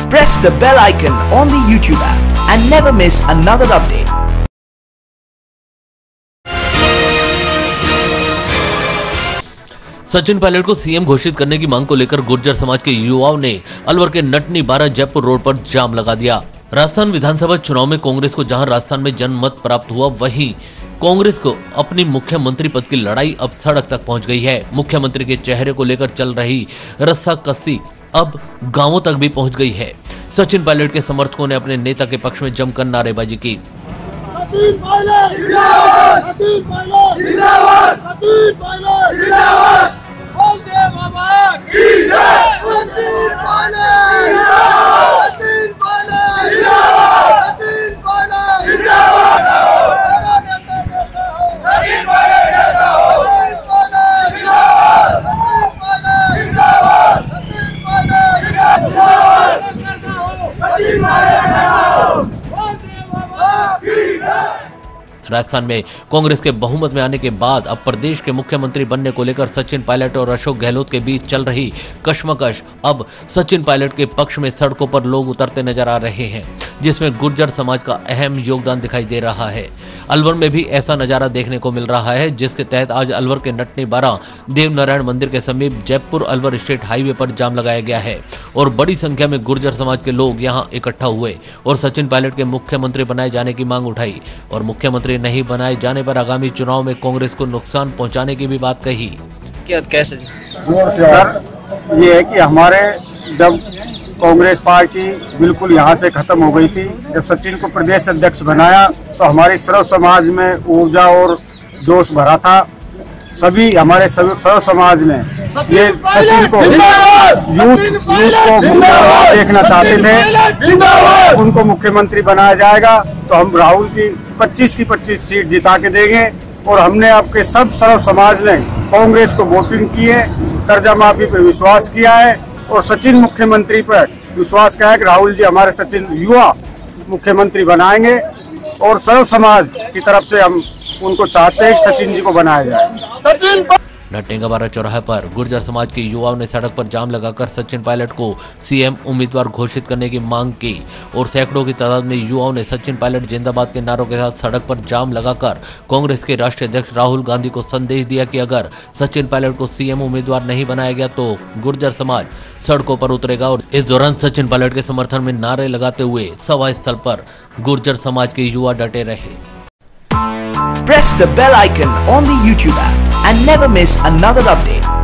Press the bell icon on the YouTube app and never miss another update. Sachin Pilot को CM घोषित करने की मांग को लेकर गुर्जर समाज के युवाओं ने अलवर के नटनी 12 जयपुर रोड पर जाम लगा दिया। राजस्थान विधानसभा चुनाव में कांग्रेस को जहां राजस्थान में जनमत प्राप्त हुआ, वहीं कांग्रेस को अपनी मुख्यमंत्री पद की लड़ाई अब सड़क तक पहुंच गई है। मुख्यमंत्री के चेहरे को लेकर चल रही रस्साकसी अब गांवों तक भी पहुंच गई है। सचिन पायलट के समर्थकों ने अपने नेता के पक्ष में जमकर नारेबाजी की। राजस्थान में कांग्रेस के बहुमत में आने के बाद अब प्रदेश के मुख्यमंत्री बनने को लेकर सचिन पायलट और अशोक गहलोत के बीच चल रही कश्मकश अब सचिन पायलट के पक्ष में सड़कों पर लोग उतरते नजर आ रहे हैं, जिसमें गुर्जर समाज का अहम योगदान दिखाई दे रहा है। अलवर में भी ऐसा नजारा देखने को मिल रहा है, जिसके तहत आज अलवर के नटनी 12 देवनारायण मंदिर के समीप जयपुर अलवर स्टेट हाईवे पर जाम लगाया गया है और बड़ी संख्या में गुर्जर समाज के लोग यहां इकट्ठा हुए और सचिन पायलट के मुख्यमंत्री बनाए जाने की मांग उठाई और मुख्यमंत्री नहीं बनाए जाने पर आगामी चुनाव में कांग्रेस को नुकसान पहुंचाने की भी बात कही। कैसे सर, ये है कि हमारे जब कांग्रेस पार्टी बिल्कुल यहाँ से खत्म हो गई थी, जब सचिन को प्रदेश अध्यक्ष बनाया तो हमारे सर्व समाज में ऊर्जा और जोश भरा था। हमारे सर्व समाज ने ये सचिन को यूथ को देखना चाहते थे। उनको मुख्यमंत्री बनाया जाएगा तो हम राहुल की 25 की 25 सीट जिता के देंगे और हमने आपके सब सर्व समाज ने कांग्रेस को वोटिंग की है, कर्जा माफी पे विश्वास किया है और सचिन मुख्यमंत्री पर विश्वास किया है कि राहुल जी हमारे सचिन युवा मुख्यमंत्री बनाएंगे और सर्व समाज की तरफ से हम उनको चाहते हैं कि सचिन जी को बनाया जाए। नटनी 12 चौराहे पर गुर्जर समाज के युवाओं ने सड़क पर जाम लगाकर सचिन पायलट को सीएम उम्मीदवार घोषित करने की मांग की और सैकड़ों की तादाद में युवाओं ने सचिन पायलट जिंदाबाद के नारों के साथ सड़क पर जाम लगाकर कांग्रेस के राष्ट्रीय अध्यक्ष राहुल गांधी को संदेश दिया कि अगर सचिन पायलट को सीएम उम्मीदवार नहीं बनाया गया तो गुर्जर समाज सड़कों पर उतरेगा। और इस दौरान सचिन पायलट के समर्थन में नारे लगाते हुए सभा स्थल पर गुर्जर समाज के युवा डटे रहे। Press the bell icon on the YouTube app and never miss another update.